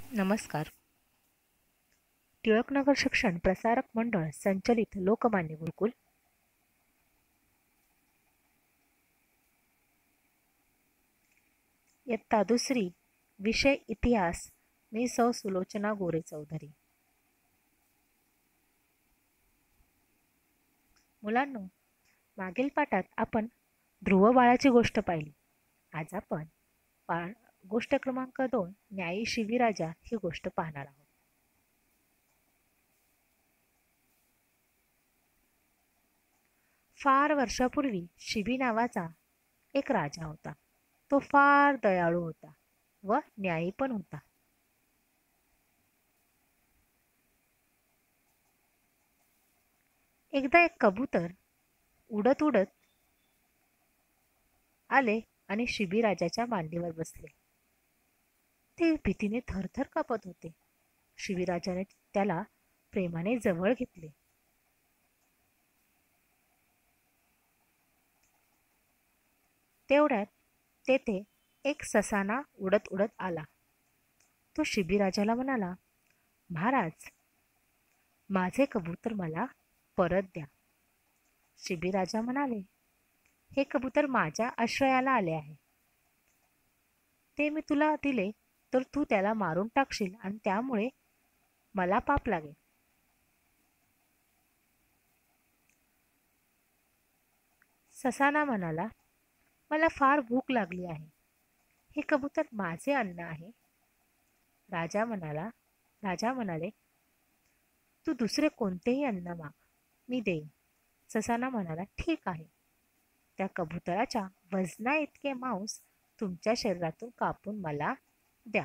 नमस्कार. टिळकनगर शिक्षण प्रसारक मंडळ संचलित लोकमान्य गुरुकुल. इयत्ता दुसरी. विषय इतिहास. मी सौ सुलोचना गोरे चौधरी. मुलांनो, मागील पाठात आपण ध्रुव बाळाची गोष्ट पाहिली. आज आपण गोष्ट क्रमांक 2 न्यायी शिबीराजा ही गोष्ट पाहणार आहोत. फार वर्षापूर्वी शिबी नावाचा एक राजा होता. तो फार दयाळू होता व न्यायी पण होता. एकदा एक कबूतर उडत उडत आले आणि शिबी राजाच्या मांडीवर बसले. ते भीतीने थरथर कापत होते. शिबीराजाने त्याला प्रेमाने जवळ घेतले. तेवढ्यात तेथे एक ससाना उडत उडत आला. तो शिबीराजाला म्हणाला, महाराज, माझे कबूतर मला परत द्या. शिबीराजा म्हणाले, हे कबूतर माझ्या आश्रयाला आले आहे. ते मी तुला दिले तर तू त्याला मारून टाकशील आणि त्यामुळे मला पाप लागेल. ससाना म्हणाला, मला फार भूक लागली आहे. हे कबूतर माझे अन्न आहे. राजा म्हणाले, तू दुसरे कोणतेही अन्न माग, मी देईन. ससाना म्हणाला, ठीक आहे. त्या कबुतराच्या वजना इतके मांस तुमच्या शरीरातून कापून मला द्या.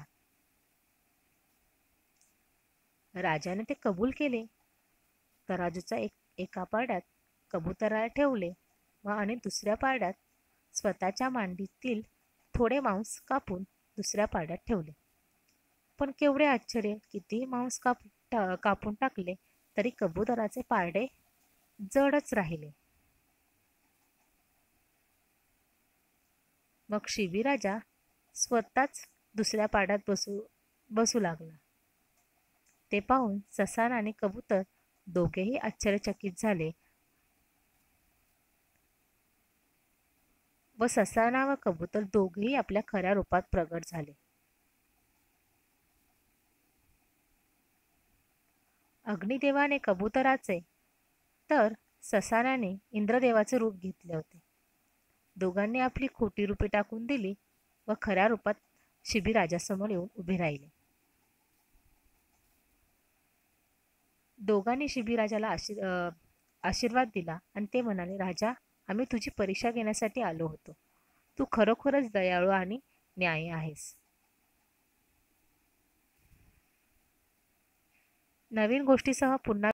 राजाने ते कबूल केले. तराजूचा एका पारड्यात कबुतराला ठेवले आणि दुसऱ्या पारड्यात स्वतःच्या मांडीतील थोडे मांस कापून दुसऱ्या पारड्यात ठेवले. पण केवढे आश्चर्य, कितीही मांस कापून टाकले तरी कबुतराचे पारडे जडच राहिले. मग शिबीराजा स्वतःच दुसऱ्या पारड्यात बसू लागला. ते पाहून ससाना आणि कबूतर दोघेही आश्चर्यचकित झाले व ससाना व कबूतर दोघेही आपल्या खऱ्या रूपात प्रगट झाले. अग्निदेवाने कबुतराचे तर ससानाने इंद्रदेवाचे रूप घेतले होते. दोघांनी आपली खोटी रूपे टाकून दिली व खऱ्या रूपात शिबीराजासमोर येऊन उभे राहिले. दोघांनी शिबीराजाला आशीर्वाद दिला आणि ते म्हणाले, राजा, आम्ही तुझी परीक्षा घेण्यासाठी आलो होतो. तू खरोखरच दयाळू आणि न्यायी आहेस. नवीन गोष्टीसह पुन्हा